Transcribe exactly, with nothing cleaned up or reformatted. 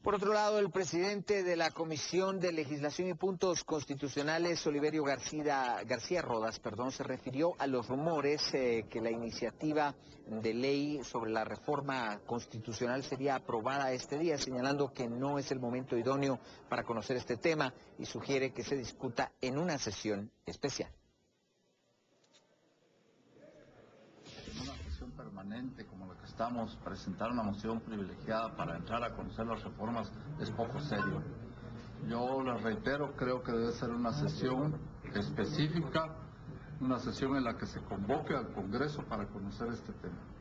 Por otro lado, el presidente de la Comisión de Legislación y Puntos Constitucionales, Oliverio García, García Rodas, perdón, se refirió a los rumores eh, que la iniciativa de ley sobre la reforma constitucional sería aprobada este día, señalando que no es el momento idóneo para conocer este tema y sugiere que se discuta en una sesión especial. Una sesión permanente como la que estamos, presentar una moción privilegiada para entrar a conocer las reformas es poco serio. Yo les reitero, creo que debe ser una sesión específica, una sesión en la que se convoque al Congreso para conocer este tema.